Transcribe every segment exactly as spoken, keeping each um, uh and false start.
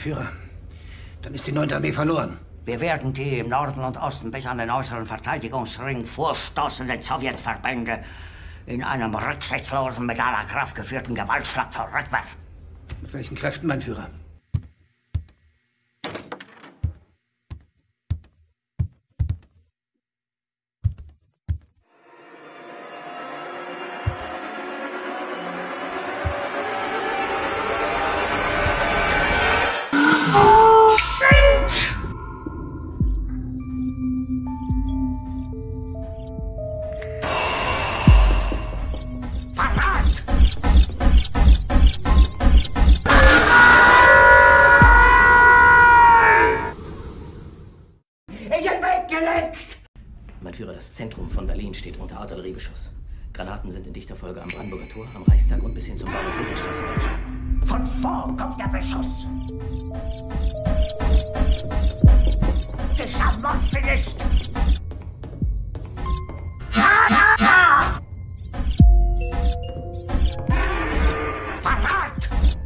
Führer, dann ist die neunte Armee verloren. Wir werden die im Norden und Osten bis an den äußeren Verteidigungsring vorstoßenden Sowjetverbände in einem rücksichtslosen, mit aller Kraft geführten Gewaltschlag zurückwerfen. Mit welchen Kräften, mein Führer? Mein Führer, das Zentrum von Berlin steht unter Artilleriebeschuss. Granaten sind in dichter Folge am Brandenburger Tor, am Reichstag und bis hin zum Bahnhof Friedrichstraße eingeschlagen. Von wo kommt der Beschuss? Dieser Mordfinist! Ha, ha, ha! Verrat!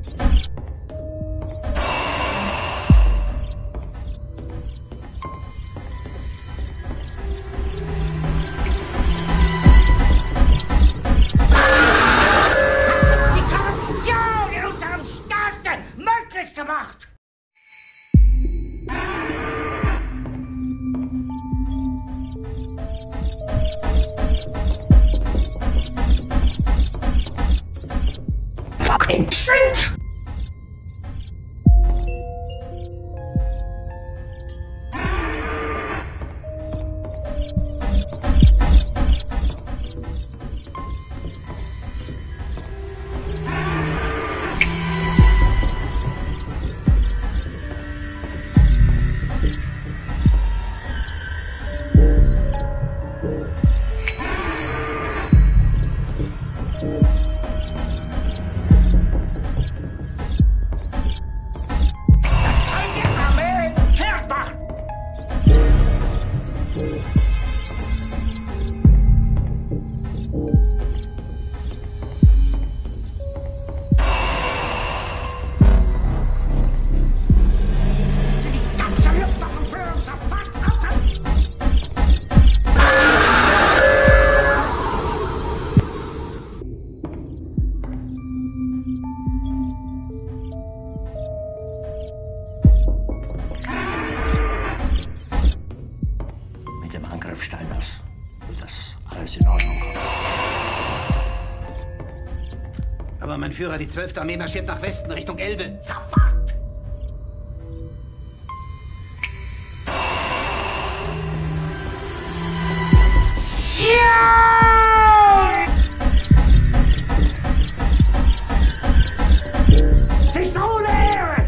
Gemacht. Fucking shit! Mit dem Angriff Steiners wird das alles in Ordnung kommen. Aber mein Führer, die zwölfte Armee marschiert nach Westen, Richtung Elbe. Sofort! Sie ist ohne Ehre!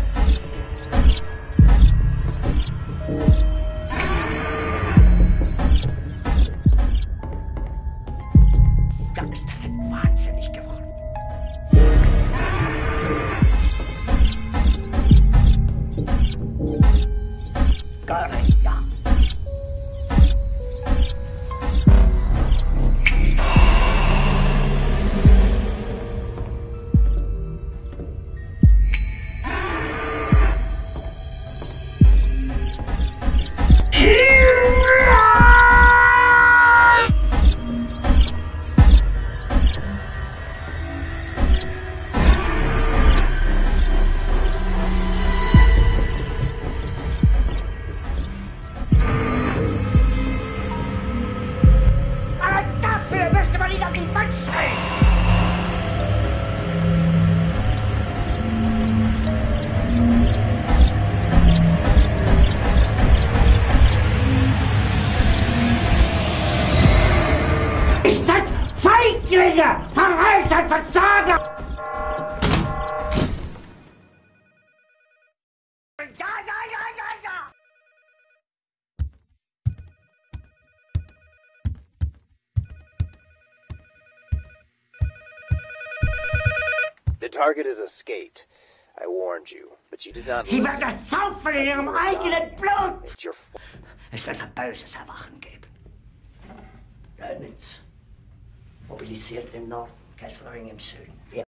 Da ist das denn wahnsinnig geworden. Göring, ja. Feiglinge! Verreiter! Versager! Ja, ja, ja, ja, ja! The target is a skate. I warned you, but you did not Sie listen. werden das saufen in ihrem eigenen Blut! It's your f- Es wird ein böses Erwachen geben. Dönitz mobilisiert im Norden, Kesselring im Süden. Wir